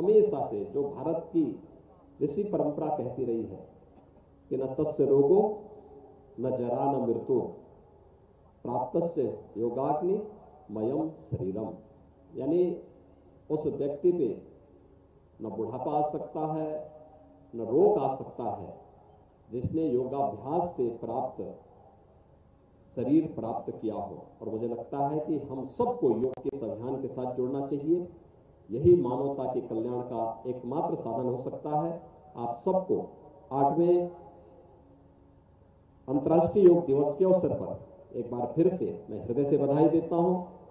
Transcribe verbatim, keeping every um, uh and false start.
हमेशा से जो भारत की ऋषि परंपरा कहती रही है कि न तस्य रोगो न जरा न मृत्यु प्राप्तस्य योगाग्नि मयम शरीरम, यानी उस व्यक्ति पे न बुढ़ापा आ सकता है न रोग आ सकता है जिसने योगाभ्यास से प्राप्त शरीर प्राप्त किया हो। और मुझे लगता है कि हम सबको योग के इस अभियान के साथ जुड़ना चाहिए। यही मानवता के कल्याण का एकमात्र साधन हो सकता है। आप सबको आठवें अंतर्राष्ट्रीय योग दिवस के अवसर पर एक बार फिर से मैं हृदय से बधाई देता हूं।